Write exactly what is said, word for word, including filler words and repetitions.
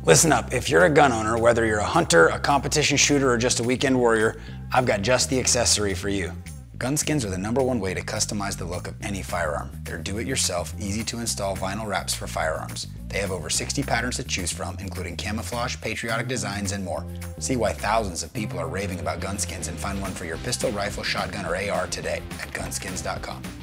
Listen up, if you're a gun owner, whether you're a hunter, a competition shooter, or just a weekend warrior, I've got just the accessory for you. GunSkins are the number one way to customize the look of any firearm. They're do-it-yourself, easy-to-install vinyl wraps for firearms. They have over sixty patterns to choose from, including camouflage, patriotic designs, and more. See why thousands of people are raving about GunSkins and find one for your pistol, rifle, shotgun, or A R today at gun skins dot com.